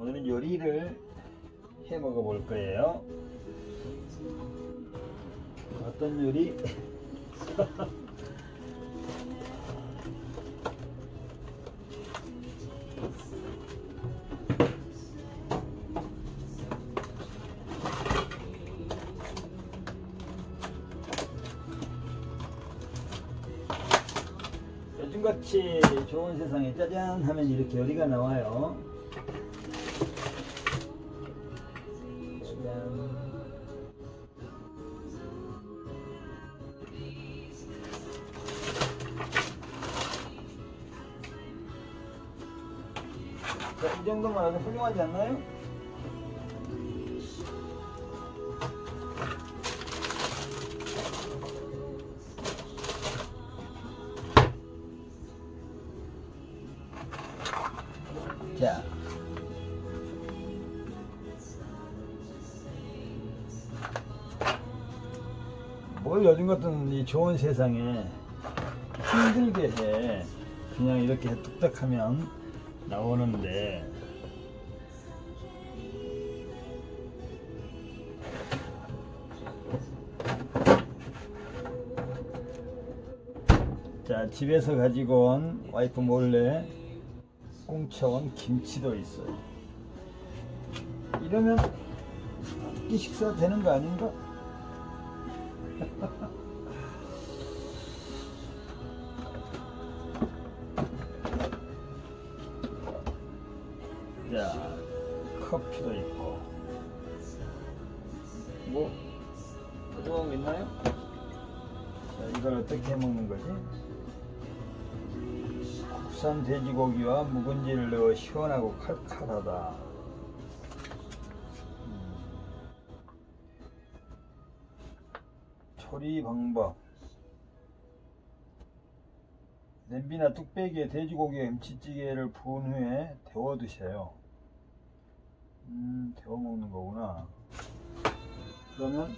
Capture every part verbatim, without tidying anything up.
오늘은 요리를 해 먹어 볼 거예요. 어떤 요리? 요즘같이 좋은 세상에 짜잔 하면 이렇게 요리가 나와요. 짜잔. 자, 이 정도면 아주 훌륭하지 않나요? 자, 뭘 요즘 같은 이 좋은 세상에 힘들게 해. 그냥 이렇게 뚝딱 하면 나오는데, 자, 집에서 가지고 온 와이프 몰래 꽁쳐온 김치도 있어요. 이러면 이 식사 되는 거 아닌가? 자, 커피도 있고, 뭐 좋은 거 있나요? 자, 이걸 어떻게 해 먹는 거지? 국산 돼지고기와 묵은지를 넣어 시원하고 칼칼하다. 음. 조리 방법: 냄비나 뚝배기에 돼지고기와 김치찌개를 부은 후에 데워 드세요. 음, 데워 먹는 거구나. 그러면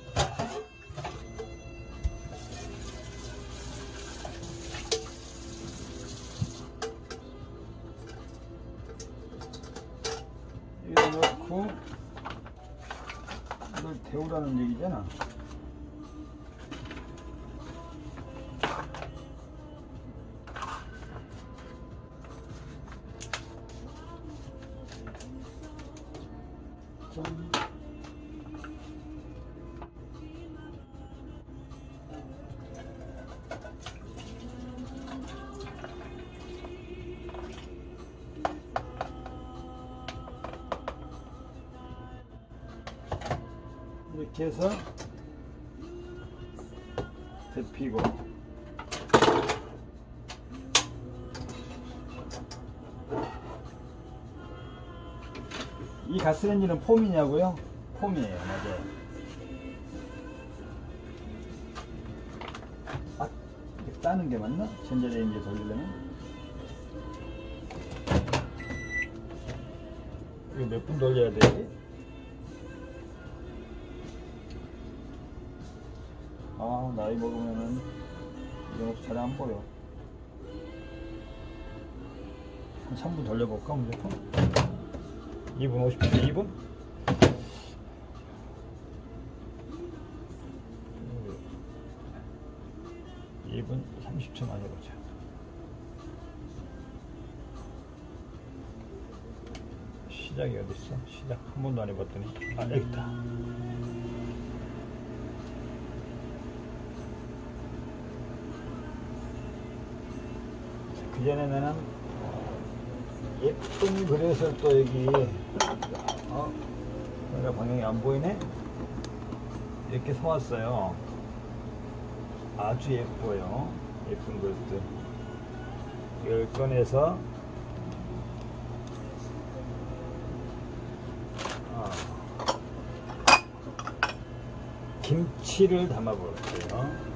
여기다 넣고 이걸 데우라는 얘기잖아. 짠. 이렇게 해서 데피고, 이 가스레인지는 폼이냐고요? 폼이에요. 맞아요. 아, 이렇게 따는 게 맞나? 전자레인지에 돌리려면? 이거 몇 분 돌려야 되지? 아, 나이 먹으면은 이런 것도 잘 안 보여. 한 삼 분 돌려볼까? 무조건? 이 분 오십 분? 이 분? 이 분 삼십 초만 해보자. 시작이 어딨어? 시작 한 번도 안 해봤더니. 아, 여기 있다. 그 전에 나는 예쁜 그릇을 또 여기, 어? 내가 방향이 안 보이네? 이렇게 사왔어요. 아주 예뻐요. 예쁜 그릇들. 이걸 꺼내서, 어, 김치를 담아 볼게요.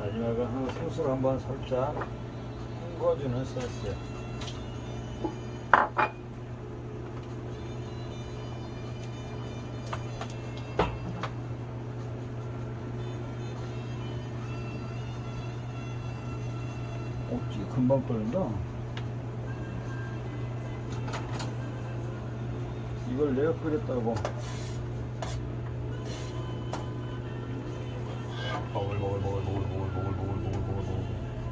마지막은 소스를 한번 살짝 헹궈주는 센스. 어찌 금방 끓는다. 이걸 내가 끓였다고. 먹을 먹을 먹을 먹을 먹을 먹을 먹을 먹을 먹을 먹을.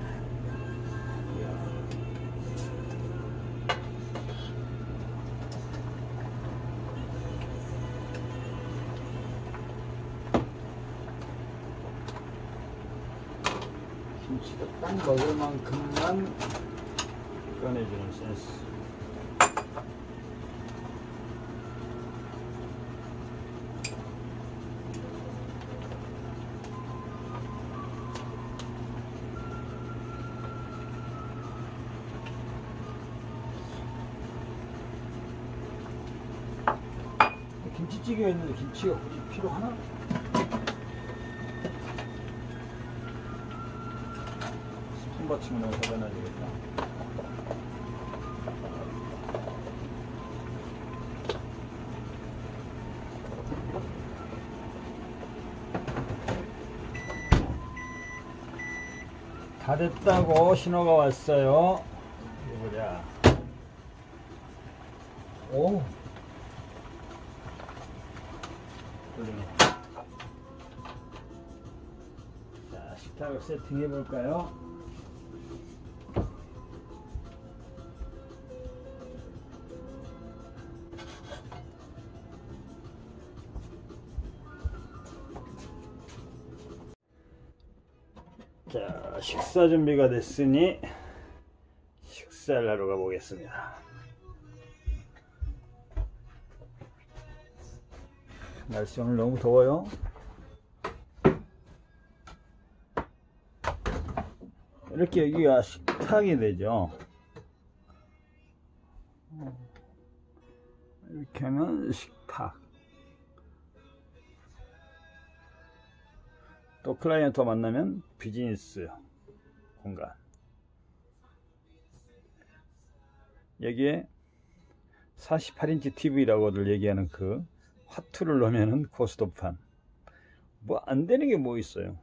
김치가 딱 먹을 만큼만 꺼내주는 센스. 김치찌개가 있는데 김치가 굳이 필요하나? 스푼 받침을 사다 놔야 되겠다. 다 됐다고 신호가 왔어요. 이거 보자. 오. 자, 식탁을 세팅해 볼까요? 자, 식사 준비가 됐으니 식사를 하러 가보겠습니다. 날씨 오늘 너무 더워요. 이렇게 여기가 식탁이 되죠. 이렇게 하면 식탁. 또 클라이언트와 만나면 비즈니스 공간. 여기에 사십팔 인치 티비라고들 얘기하는 그 화투를 넣으면은 고스톱판. 뭐 안 되는 게 뭐 있어요.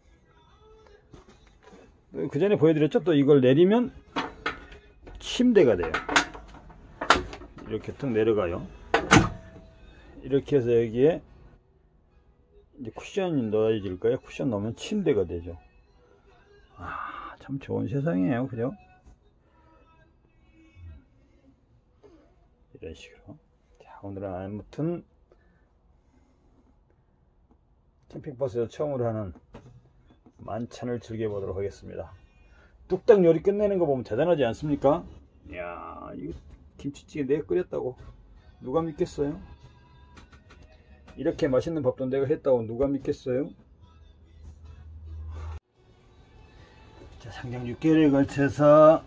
그 전에 보여드렸죠. 또 이걸 내리면 침대가 돼요. 이렇게 툭 내려가요. 이렇게 해서 여기에 이제 쿠션이 넣어질 거예요. 쿠션 넣으면 침대가 되죠. 아, 참 좋은 세상이에요. 그죠? 이런 식으로. 자, 오늘은 아무튼 캠핑버스에서 처음으로 하는 만찬을 즐겨보도록 하겠습니다. 뚝딱 요리 끝내는 거 보면 대단하지 않습니까? 이야, 이거 김치찌개 내가 끓였다고 누가 믿겠어요? 이렇게 맛있는 밥도 내가 했다고 누가 믿겠어요? 자, 상장 육 개월에 걸쳐서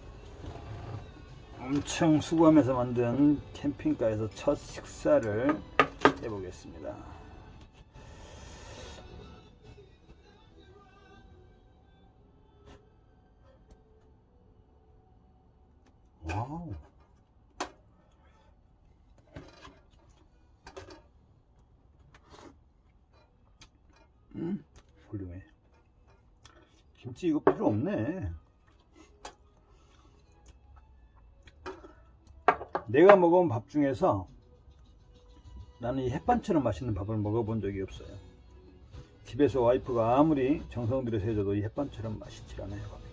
엄청 수고하면서 만든 캠핑카에서 첫 식사를 해보겠습니다. 와우. 음, 훌륭해. 김치 이거 필요 없네. 내가 먹어본 밥 중에서 나는 이 햇반처럼 맛있는 밥을 먹어본 적이 없어요. 집에서 와이프가 아무리 정성 들여서 해줘도 이 햇반처럼 맛있지 않아요.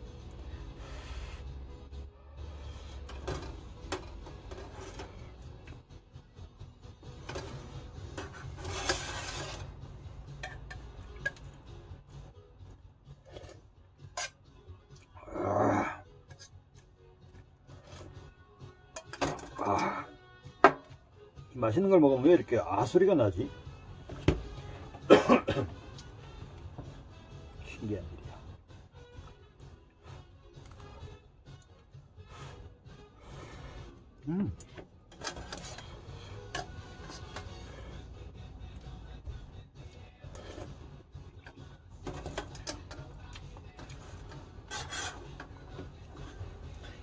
아, 맛있는 걸 먹으면 왜 이렇게 아 소리가 나지? 신기한 일이야. 음.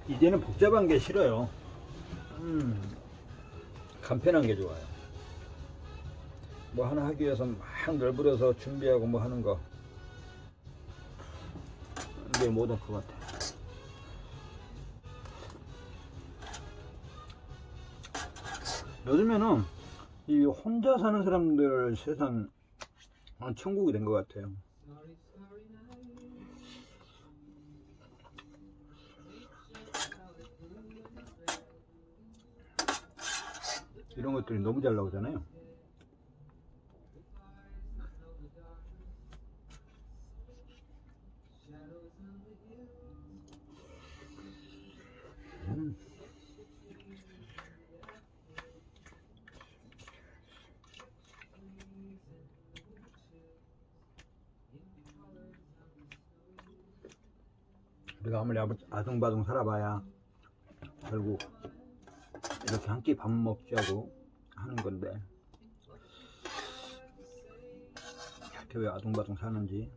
이제는 복잡한 게 싫어요. 음, 간편한 게 좋아요. 뭐 하나 하기 위해서 막 널브러서 준비하고 뭐 하는 거 이게 못할 것 같아. 요즘에는 이 혼자 사는 사람들 세상 천국이 된 것 같아요. 이런 것들이 너무 잘 나오잖아요. 음. 우리가 아무리 아둥바둥 살아봐야 결국 이렇게 한 끼 밥 먹자고 하는 건데 이렇게 왜 아둥바둥 사는지.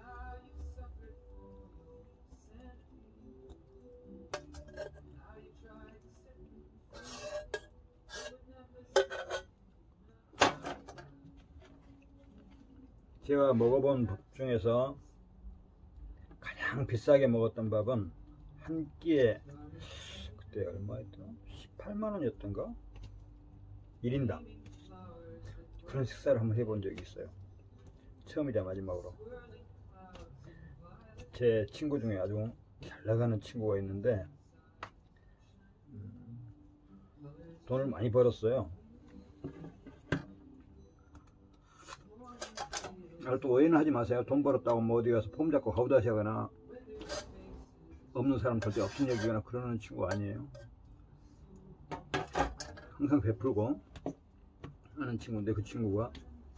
제가 먹어본 밥 중에서 가장 비싸게 먹었던 밥은 한 끼에 그때 얼마였더라? 십팔만 원이었던가? 일 인당 그런 식사를 한번 해본 적이 있어요. 처음이자 마지막으로. 제 친구 중에 아주 잘 나가는 친구가 있는데 음, 돈을 많이 벌었어요. 또 오해는 하지 마세요. 돈 벌었다고 뭐 어디 가서 폼 잡고 가우다시하거나 없는 사람 절대 없은 얘기거나 그러는 친구 아니에요. 항상 베풀고 하는 친구인데, 그 친구가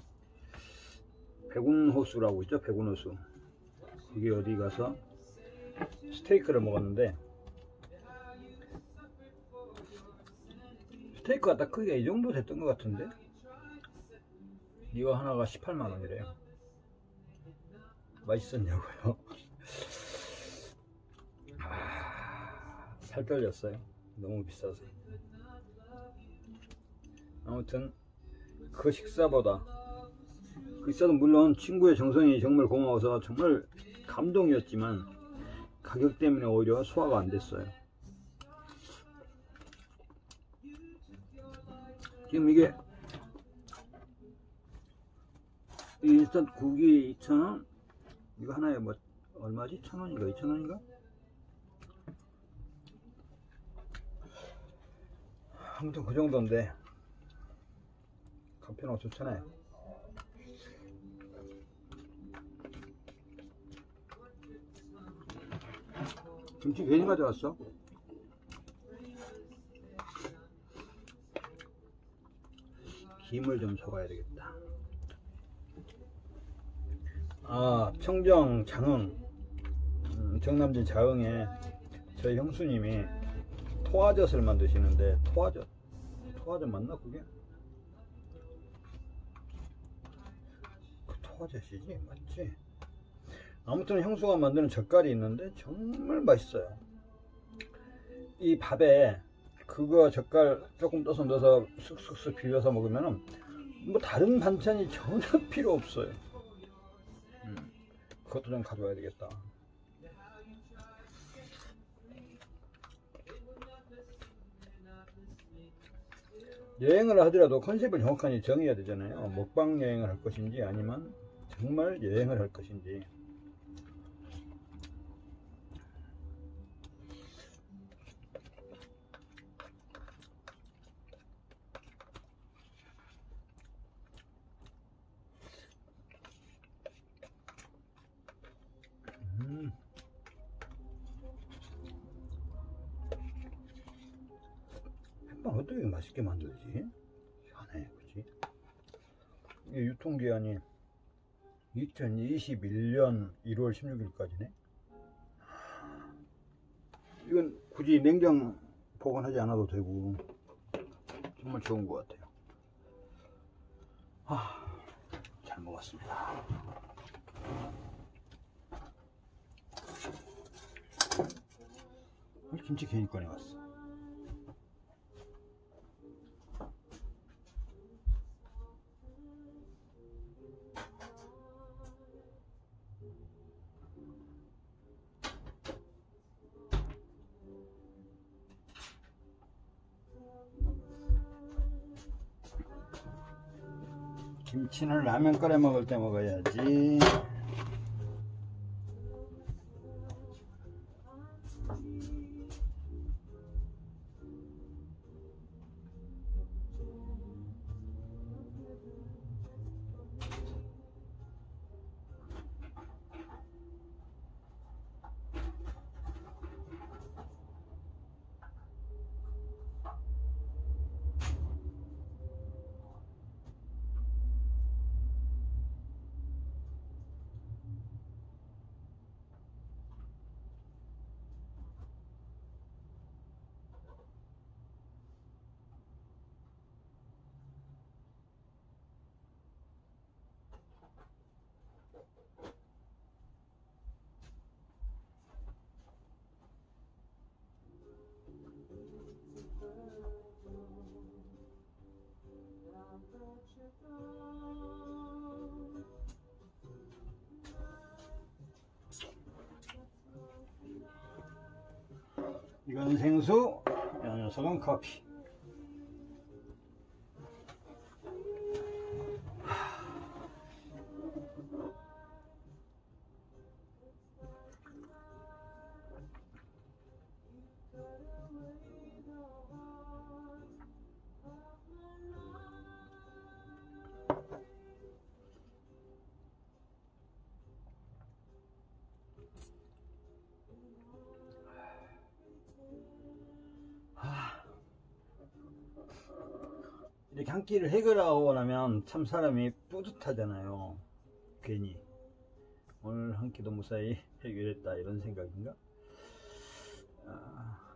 백운호수라고 있죠. 백운호수. 거기 어디 가서 스테이크를 먹었는데 스테이크가 딱 크기가 이 정도 됐던 것 같은데 이거 하나가 십팔만 원이래요. 맛있었냐고요? 아, 살 떨렸어요. 너무 비싸서. 아무튼 그 식사보다, 그 식사도 물론 친구의 정성이 정말 고마워서 정말 감동이었지만 가격 때문에 오히려 소화가 안 됐어요. 지금 이게 이 인스턴트 국이 이천 원, 이거 하나에 뭐 얼마지? 천 원인가 이천 원인가? 아무튼 그 정도인데 간편하고 좋잖아요. 김치 괜히 가져왔어? 김을 좀 적어야 되겠다. 아, 청정 장흥, 음, 정남진 자흥에 저희 형수님이 토화젓을 만드시는데, 토화젓 토화젓 맞나 그게? 그 토화젓이지 맞지? 아무튼 형수가 만드는 젓갈이 있는데 정말 맛있어요. 이 밥에 그거 젓갈 조금 떠서 넣어서 쓱쓱쓱 비벼서 먹으면은 뭐 다른 반찬이 전혀 필요 없어요. 음, 그것도 좀 가져와야 되겠다. 여행을 하더라도 컨셉을 정확하게 정해야 되잖아요. 먹방 여행을 할 것인지 아니면 정말 여행을 할 것인지. 음. 햄버거 어떻게 맛있게 만들지? 희한해, 그치? 이게 유통기한이 이천이십일 년 일월 십육일까지네? 이건 굳이 냉장 보관하지 않아도 되고 정말 좋은 것 같아요. 아, 잘 먹었습니다. 왜 이렇게 김치 괜히 꺼내왔어. 김치는 라면 끓여 먹을 때 먹어야지. 이건 생수, 이 녀석은 커피. 이렇게 한 끼를 해결하고 나면 참 사람이 뿌듯하잖아요. 괜히 오늘 한 끼도 무사히 해결했다 이런 생각인가? 아,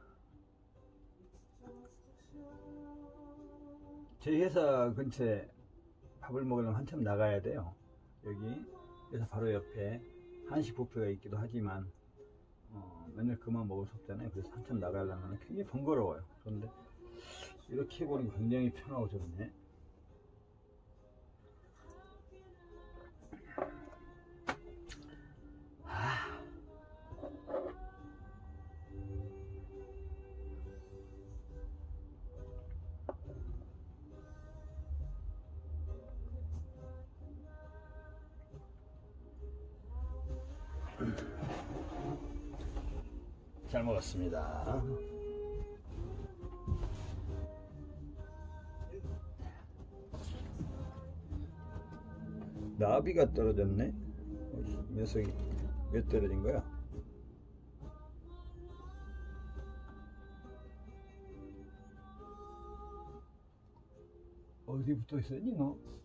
저희 회사 근처에 밥을 먹으려면 한참 나가야 돼요. 여기 회사 바로 옆에 한식 뷔페가 있기도 하지만 어, 맨날 그만 먹을 수 없잖아요. 그래서 한참 나가려면 굉장히 번거로워요. 그런데 이렇게 해보니까 굉장히 편하고 좋네. 아. 잘 먹었습니다. 나비가 떨어졌네. 이 녀석이 왜 떨어진 거야? 어디 붙어 있었니 너?